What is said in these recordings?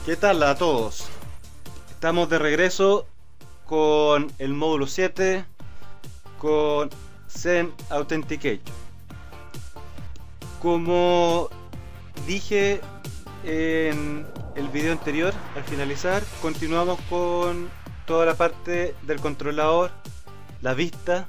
¿Qué tal a todos? Estamos de regreso con el módulo 7 con Zen Authentication. Como dije en el video anterior, al finalizar, continuamos con toda la parte del controlador, la vista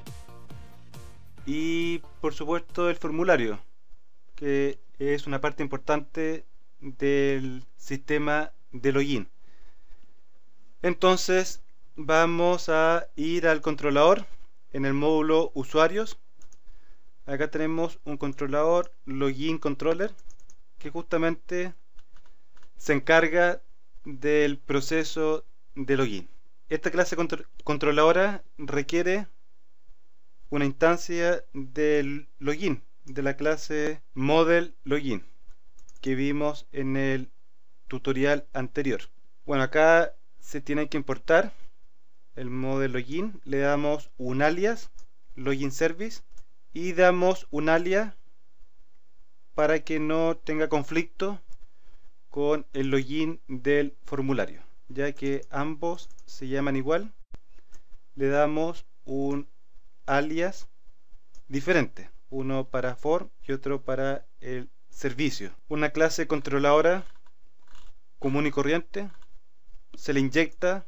y por supuesto el formulario, que es una parte importante del sistema de login. Entonces vamos a ir al controlador en el módulo usuarios. Acá tenemos un controlador login controller que justamente se encarga del proceso de login. Esta clase controladora requiere una instancia del login de la clase model login que vimos en el tutorial anterior. Bueno, acá se tiene que importar el model login, le damos un alias login service y damos un alias para que no tenga conflicto con el login del formulario, ya que ambos se llaman igual. Le damos un alias diferente, uno para form y otro para el servicio. Una clase controladora común y corriente se le inyecta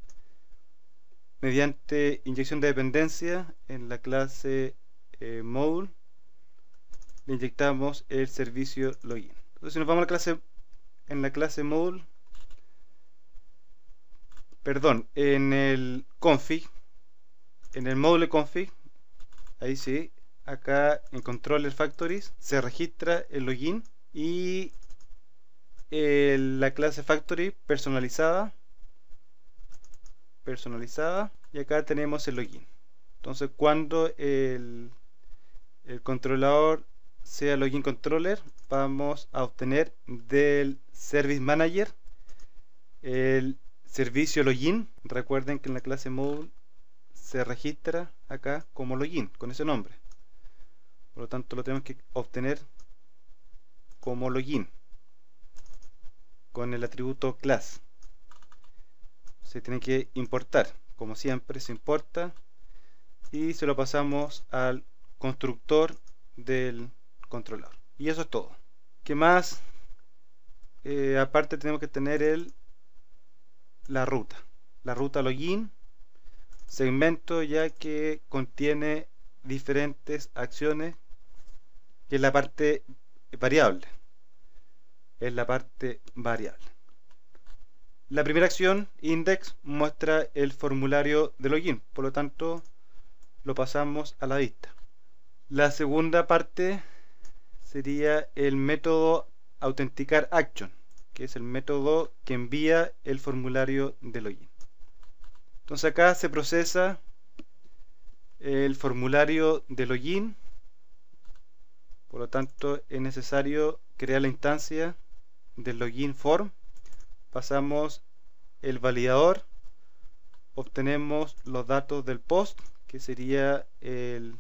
mediante inyección de dependencia en la clase module. Le inyectamos el servicio login. Entonces, si nos vamos a la clase, en la clase module, perdón, en el config, en el módulo config, ahí sí, acá en controller factories se registra el login y la clase factory personalizada y acá tenemos el login. Entonces, cuando el controlador sea login controller, vamos a obtener del service manager el servicio login. Recuerden que en la clase module se registra acá como login con ese nombre, por lo tanto lo tenemos que obtener como login con el atributo class. Se tiene que importar, como siempre se importa y se lo pasamos al constructor del controlador, y eso es todo. ¿Qué más? Aparte tenemos que tener la ruta login segmento, ya que contiene diferentes acciones, que es la parte variable. La primera acción, index, muestra el formulario de login, por lo tanto lo pasamos a la vista. La segunda parte sería el método autenticar action, que es el método que envía el formulario de login. Entonces acá se procesa el formulario de login, por lo tanto es necesario crear la instancia del login form. Pasamos el validador, obtenemos los datos del post, que sería el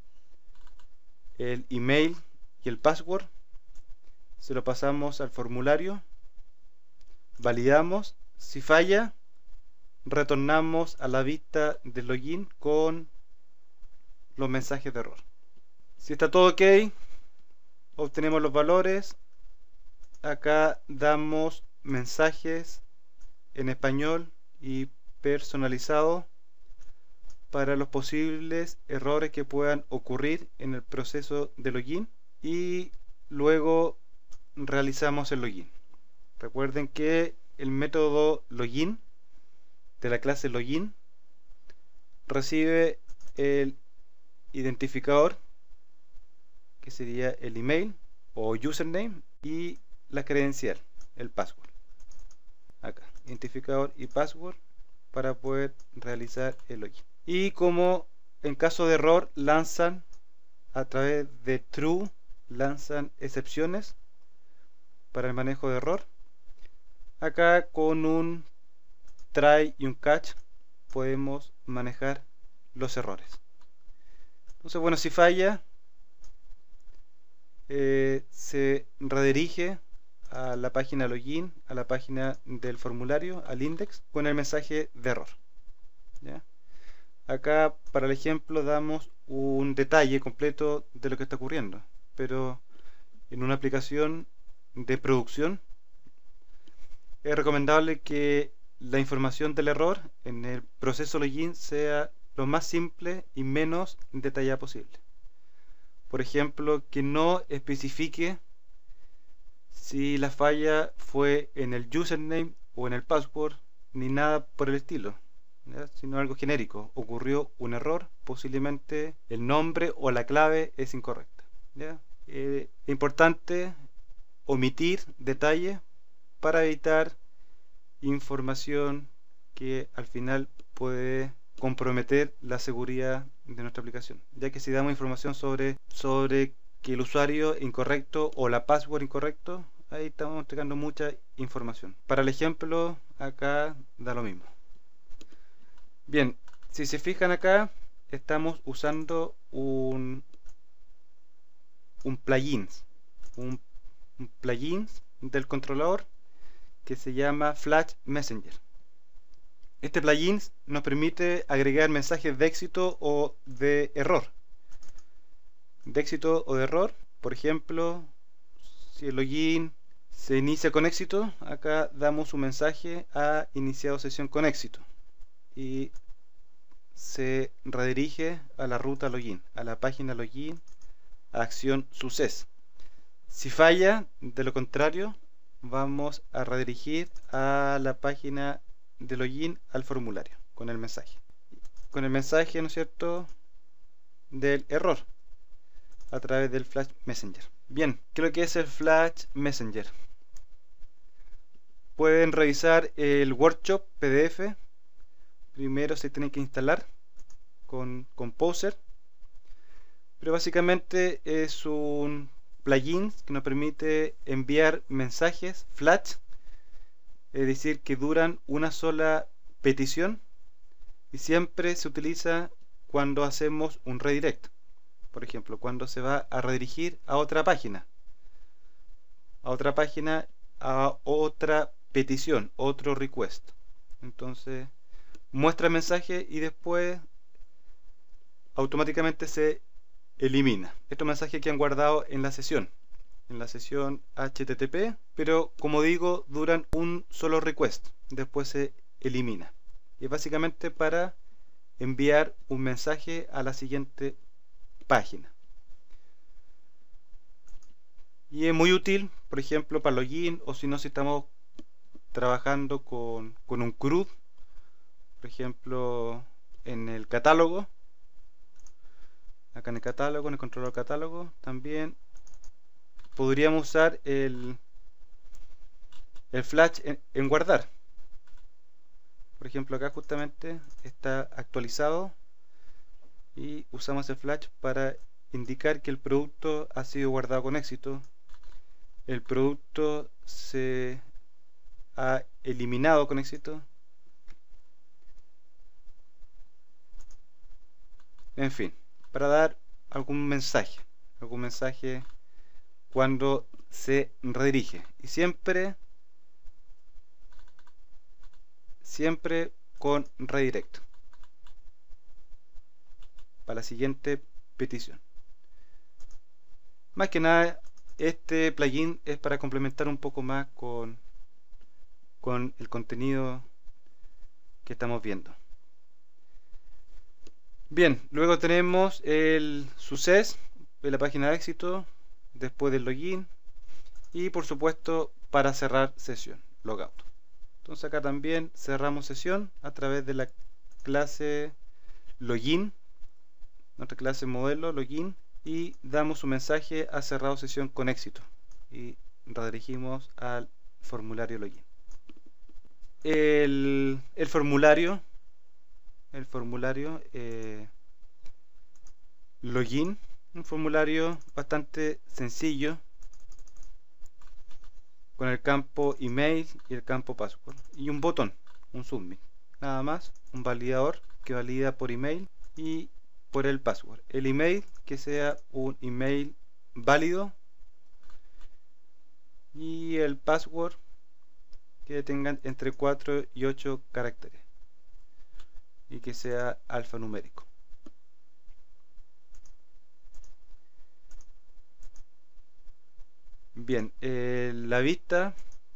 email y el password. Se lo pasamos al formulario, validamos. Si falla, retornamos a la vista del login con los mensajes de error. Si está todo ok, obtenemos los valores. Acá damos mensajes en español y personalizado para los posibles errores que puedan ocurrir en el proceso de login, y luego realizamos el login. Recuerden que el método login de la clase login recibe el identificador, que sería el email o username, y la credencial, el password. Acá, identificador y password para poder realizar el login. Y como en caso de error lanzan a través de true, lanzan excepciones para el manejo de error. Acá con un try y un catch podemos manejar los errores. Entonces, bueno, si falla, se redirige a la página login, a la página del formulario, al index, con el mensaje de error. ¿Ya? Acá para el ejemplo damos un detalle completo de lo que está ocurriendo, pero en una aplicación de producción es recomendable que la información del error en el proceso login sea lo más simple y menos detallada posible. Por ejemplo, que no especifique si la falla fue en el username o en el password, ni nada por el estilo, ¿ya? Sino algo genérico. Ocurrió un error, posiblemente el nombre o la clave es incorrecta, ¿ya? Es importante omitir detalles para evitar información que al final puede comprometer la seguridad de nuestra aplicación, ya que si damos información sobre que el usuario incorrecto o la password incorrecto, ahí estamos entregando mucha información. Para el ejemplo acá da lo mismo. Bien, si se fijan acá estamos usando un plugin del controlador que se llama Flash Messenger. Este plugin nos permite agregar mensajes de éxito o de error. De éxito o de error, por ejemplo, si el login se inicia con éxito, acá damos un mensaje a iniciado sesión con éxito y se redirige a la ruta login, a la página login, a acción success. Si falla, de lo contrario, vamos a redirigir a la página de login al formulario con el mensaje. Con el mensaje, ¿no es cierto?, del error a través del Flash Messenger. Bien, ¿qué es lo que es el Flash Messenger? Pueden revisar el workshop PDF. Primero se tiene que instalar con Composer, pero básicamente es un plugin que nos permite enviar mensajes flash, es decir, que duran una sola petición, y siempre se utiliza cuando hacemos un redirect. Por ejemplo, cuando se va a redirigir a otra página, a otra petición, otro request. Entonces muestra el mensaje y después automáticamente se elimina. Estos mensajes quedan guardados en la sesión HTTP, pero como digo, duran un solo request, después se elimina. Y es básicamente para enviar un mensaje a la siguiente página. Y es muy útil, por ejemplo, para login, o si no, si estamos trabajando con un CRUD, por ejemplo, en el catálogo. Acá en el catálogo, en el controlador catálogo, también podríamos usar el flash en guardar. Por ejemplo, acá justamente está actualizado y usamos el flash para indicar que el producto ha sido guardado con éxito. El producto se ha eliminado con éxito. En fin, para dar algún mensaje cuando se redirige, y siempre con redirect para la siguiente petición. Más que nada, este plugin es para complementar un poco más con el contenido que estamos viendo. Bien, luego tenemos el success de la página de éxito, después del login, y por supuesto para cerrar sesión, logout. Entonces acá también cerramos sesión a través de la clase login, nuestra clase modelo login, y damos un mensaje a cerrado sesión con éxito y redirigimos al formulario login. El formulario login, un formulario bastante sencillo con el campo email y el campo password y un botón, un submit, nada más, un validador que valida por email y por el password. El email que sea un email válido y el password que tengan entre 4 y 8 caracteres y que sea alfanumérico. Bien, la vista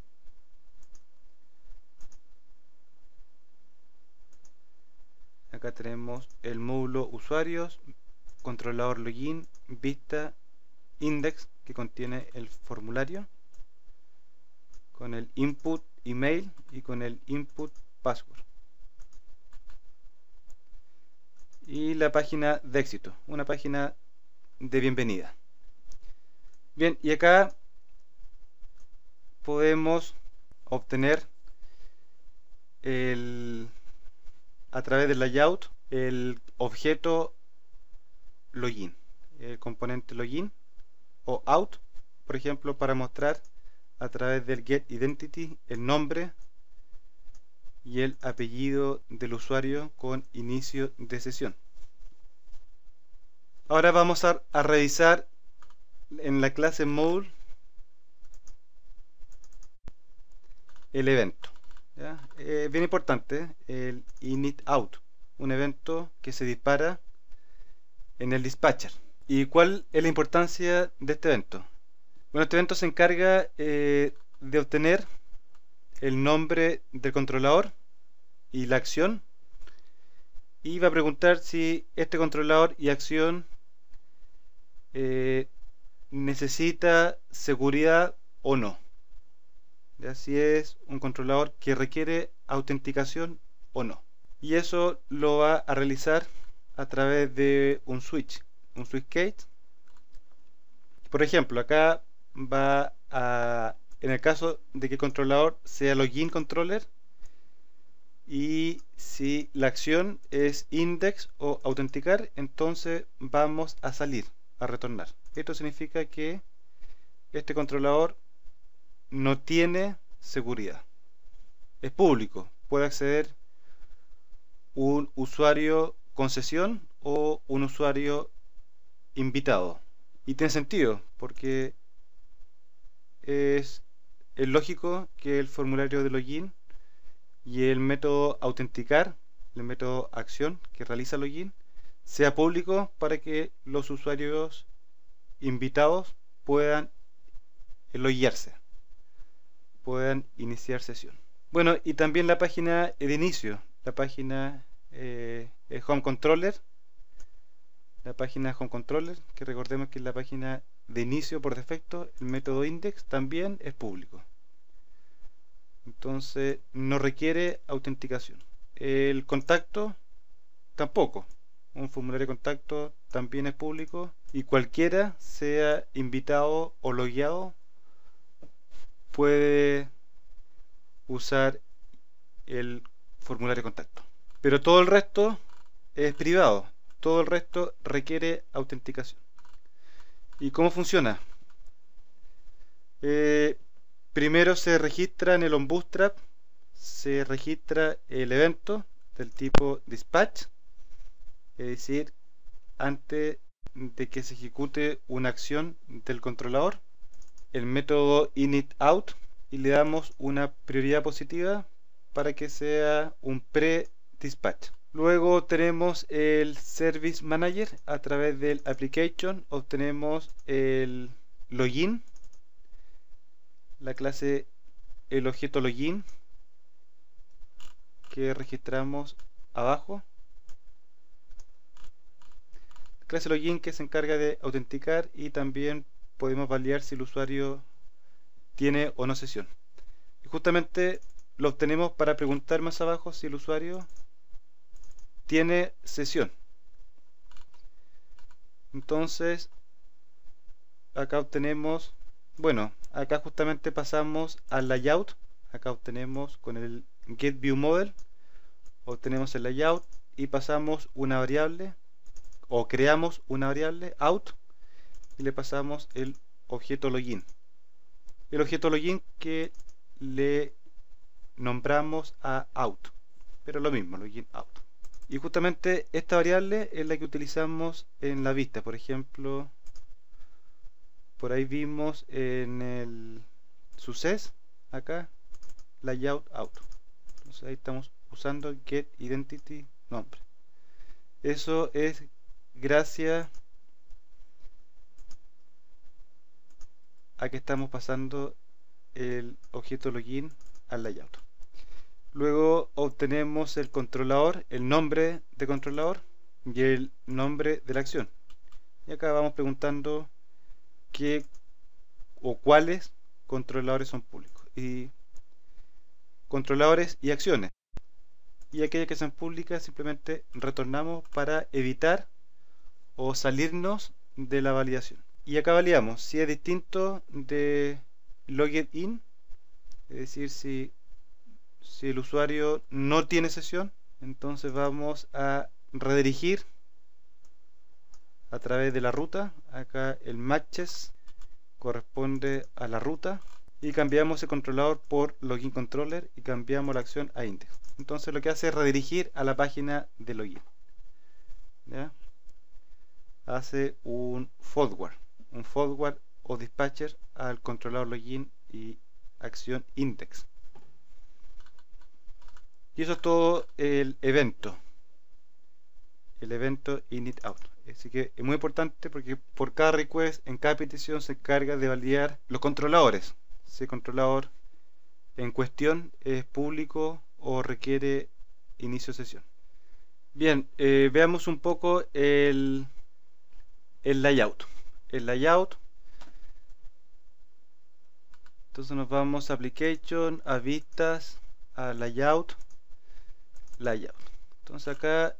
acá tenemos el módulo usuarios, controlador login, vista, index que contiene el formulario con el input email y con el input password, y la página de éxito, una página de bienvenida. Bien, y acá podemos obtener a través del layout el objeto login, el componente login o out, por ejemplo, para mostrar a través del getIdentity el nombre y el apellido del usuario con inicio de sesión. Ahora vamos a revisar en la clase Module el evento. Bien importante, el init-out, un evento que se dispara en el dispatcher. ¿Y cuál es la importancia de este evento? Bueno, este evento se encarga de obtener el nombre del controlador y la acción, y va a preguntar si este controlador y acción necesita seguridad o no. Si es un controlador que requiere autenticación o no. Y eso lo va a realizar a través de un switch case. Por ejemplo, acá va a, en el caso de que el controlador sea login controller, y si la acción es index o autenticar, entonces vamos a salir, a retornar. Esto significa que este controlador no tiene seguridad, es público, puede acceder un usuario con sesión o un usuario invitado, y tiene sentido porque es lógico que el formulario de login y el método autenticar, el método acción que realiza login, sea público para que los usuarios invitados puedan loguearse, puedan iniciar sesión. Bueno, y también la página de inicio, la página Home Controller, que recordemos que es la página de inicio por defecto, el método index también es público, entonces no requiere autenticación. El contacto tampoco, un formulario de contacto también es público, y cualquiera, sea invitado o logueado, puede usar el formulario de contacto. Pero todo el resto es privado, todo el resto requiere autenticación. ¿Y cómo funciona? Primero se registra en el OnBootstrap, se registra el evento del tipo dispatch, es decir, antes de que se ejecute una acción del controlador, el método init-out, y le damos una prioridad positiva para que sea un pre-dispatch. Luego tenemos el Service Manager. A través del Application obtenemos el login, la clase, el objeto login que registramos abajo, clase login que se encarga de autenticar, y también podemos validar si el usuario tiene o no sesión. Y justamente lo obtenemos para preguntar más abajo si el usuario tiene sesión. Entonces acá obtenemos, bueno, acá justamente pasamos al layout. Acá obtenemos con el getViewModel, obtenemos el layout y pasamos una variable, o creamos una variable out, y le pasamos el objeto login. El objeto login que le nombramos a out, pero lo mismo, login out. Y justamente esta variable es la que utilizamos en la vista. Por ejemplo, por ahí vimos en el success, acá layout auto. Entonces ahí estamos usando get identity nombre. Eso es gracias a que estamos pasando el objeto login al layout. Luego obtenemos el controlador, el nombre de controlador y el nombre de la acción. Y acá vamos preguntando qué o cuáles controladores son públicos. Y controladores y acciones. Y aquellas que sean públicas simplemente retornamos para evitar o salirnos de la validación. Y acá validamos si es distinto de logged in, es decir, si el usuario no tiene sesión, entonces vamos a redirigir a través de la ruta. Acá el matches corresponde a la ruta y cambiamos el controlador por login controller y cambiamos la acción a index. Entonces lo que hace es redirigir a la página de login. ¿Ya? Hace un forward o dispatcher al controlador login y acción index. Y eso es todo el evento init out. Así que es muy importante porque por cada request, en cada petición se encarga de validar los controladores. Si el controlador en cuestión es público o requiere inicio de sesión. Bien, veamos un poco el layout. Entonces nos vamos a application, a vistas, a layout. Entonces acá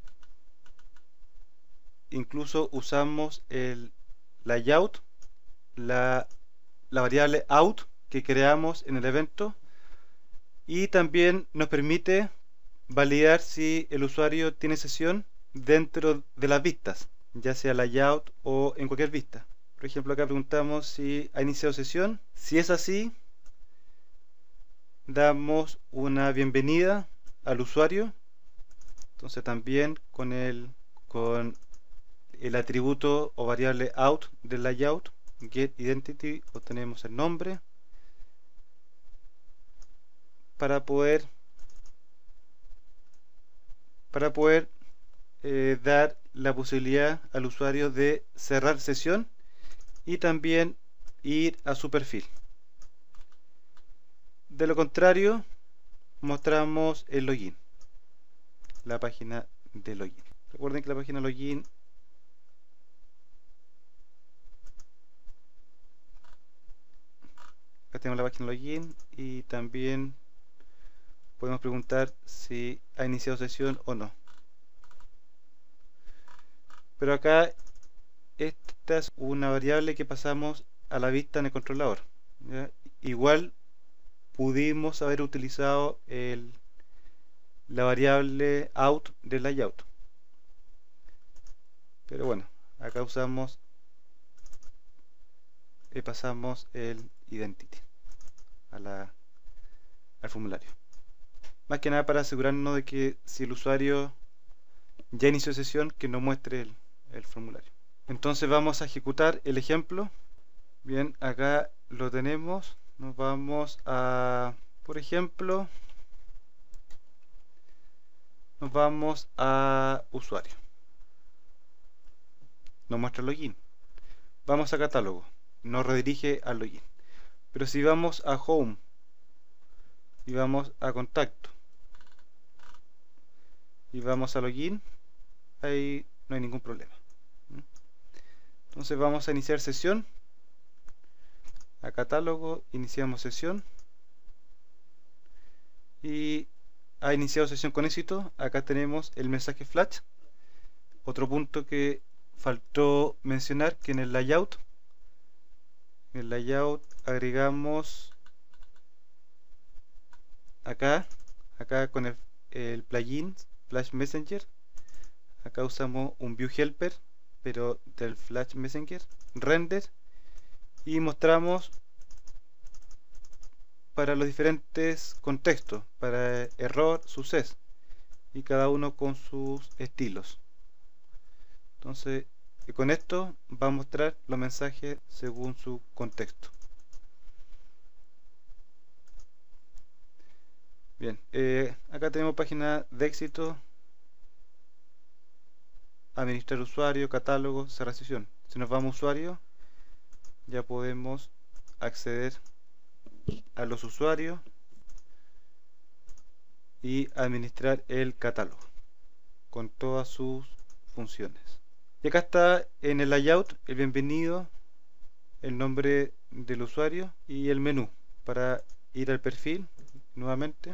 incluso usamos el layout, la variable out que creamos en el evento, y también nos permite validar si el usuario tiene sesión dentro de las vistas, ya sea layout o en cualquier vista. Por ejemplo, acá preguntamos si ha iniciado sesión. Si es así, damos una bienvenida al usuario. Entonces también con el atributo o variable out del layout, get identity, obtenemos el nombre para poder dar la posibilidad al usuario de cerrar sesión y también ir a su perfil. De lo contrario, mostramos el login, la página de login. Recuerden que la página login acá tenemos la página login y también podemos preguntar si ha iniciado sesión o no. Pero acá esta es una variable que pasamos a la vista en el controlador, ¿ya? Igual pudimos haber utilizado la variable out del layout, pero bueno, acá usamos pasamos el identity al formulario, más que nada para asegurarnos de que si el usuario ya inició sesión, que no muestre el formulario. Entonces vamos a ejecutar el ejemplo. Bien, acá lo tenemos. Nos vamos a, por ejemplo, nos vamos a usuario, nos muestra el login. Vamos a catálogo, nos redirige al login. Pero si vamos a home y vamos a contacto y vamos a login, ahí no hay ningún problema. Entonces vamos a iniciar sesión, a catálogo, iniciamos sesión y ha iniciado sesión con éxito. Acá tenemos el mensaje flash. Otro punto que faltó mencionar, que en el layout agregamos acá con el plugin Flash Messenger. Acá usamos un view helper, pero del Flash Messenger, render, y mostramos para los diferentes contextos, para error, success, y cada uno con sus estilos. Entonces con esto va a mostrar los mensajes según su contexto. Bien, acá tenemos página de éxito, administrar usuario, catálogo, cerrar sesión. Si nos vamos a usuario, ya podemos acceder a los usuarios y administrar el catálogo con todas sus funciones. Y acá está en el layout el bienvenido, el nombre del usuario y el menú para ir al perfil nuevamente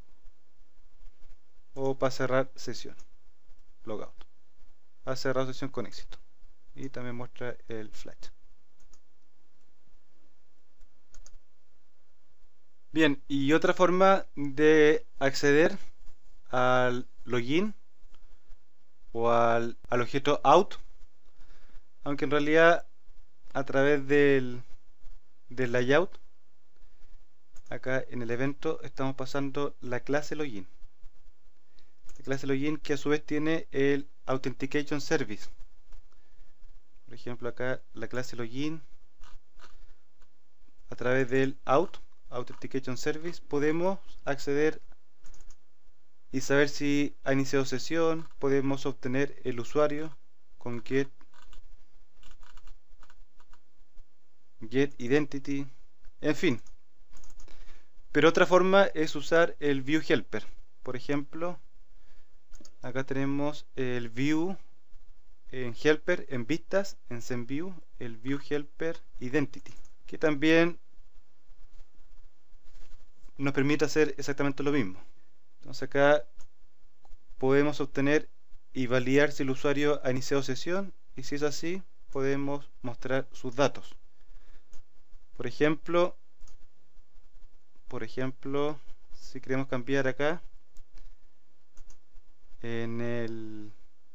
o para cerrar sesión, logout. Ha cerrado sesión con éxito y también muestra el flash. Bien, y otra forma de acceder al login o al objeto out, aunque en realidad a través del layout, acá en el evento estamos pasando la clase login. La clase login que a su vez tiene el authentication service. Por ejemplo, acá la clase login, a través del authentication service, podemos acceder y saber si ha iniciado sesión. Podemos obtener el usuario con get identity, en fin. Pero otra forma es usar el view helper. Por ejemplo, acá tenemos el view en helper, en vistas, en SendView, el view helper identity, que también nos permite hacer exactamente lo mismo. Entonces acá podemos obtener y validar si el usuario ha iniciado sesión, y si es así podemos mostrar sus datos. Por ejemplo, si queremos cambiar acá en el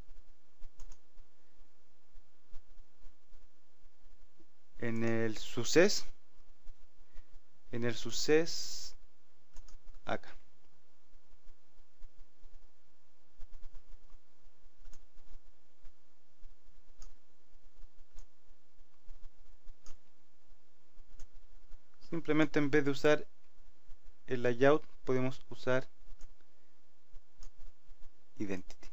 success, acá. Simplemente en vez de usar el layout podemos usar identity.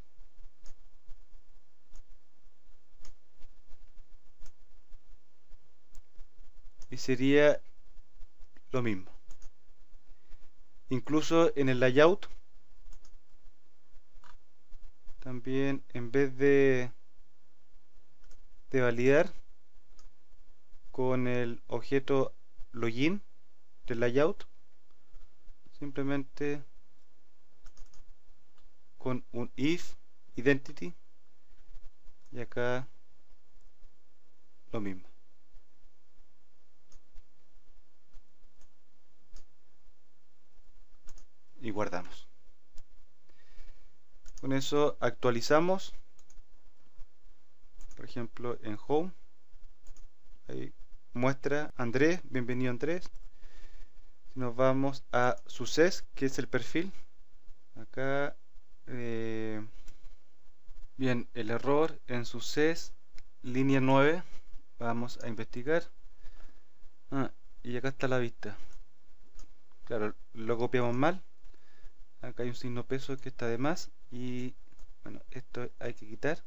Y sería lo mismo. Incluso en el layout también, en vez de validar con el objeto login del layout, simplemente con un if identity, y acá lo mismo. Y guardamos. Con eso actualizamos. Por ejemplo, en home, ahí muestra Andrés, bienvenido Andrés. Si nos vamos a success, que es el perfil, acá bien, el error en success, línea 9, vamos a investigar. Y acá está la vista. Claro, lo copiamos mal. Acá hay un signo peso que está de más, y bueno, esto hay que quitar,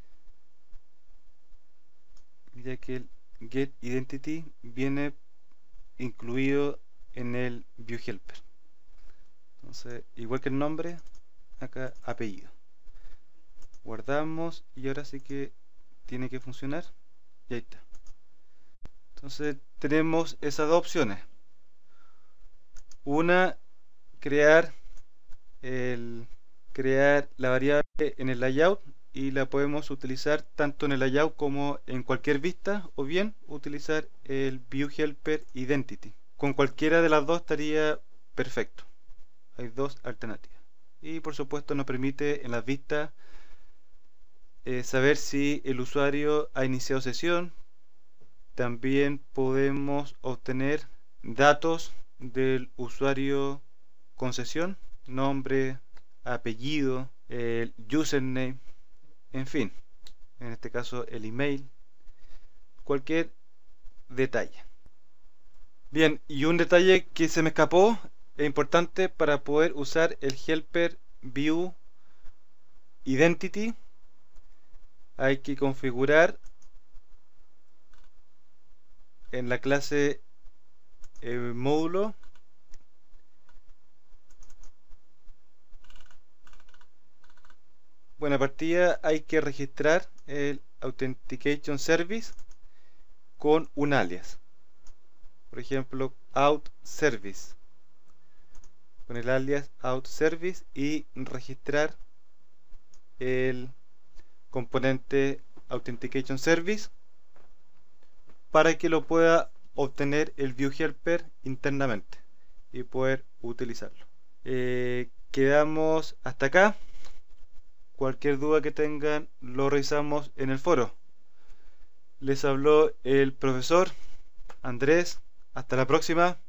ya que el get identity viene incluido en el view helper. Entonces, igual que el nombre, acá apellido. Guardamos y ahora sí que tiene que funcionar, y ahí está. Entonces tenemos esas dos opciones. Una, crear la variable en el layout, y la podemos utilizar tanto en el layout como en cualquier vista, o bien utilizar el view helper identity. Con cualquiera de las dos estaría perfecto. Hay dos alternativas. Y por supuesto nos permite en las vistas saber si el usuario ha iniciado sesión. También podemos obtener datos del usuario con sesión, nombre, apellido, el username, en fin, en este caso el email, cualquier detalle. Bien, y un detalle que se me escapó es importante para poder usar el helper view identity. Hay que configurar en la clase módulo buena partida. Hay que registrar el authentication service con un alias, por ejemplo out service, con el alias out service, y registrar el componente authentication service para que lo pueda obtener el view helper internamente y poder utilizarlo. Quedamos hasta acá. Cualquier duda que tengan lo revisamos en el foro. Les habló el profesor Andrés. Hasta la próxima.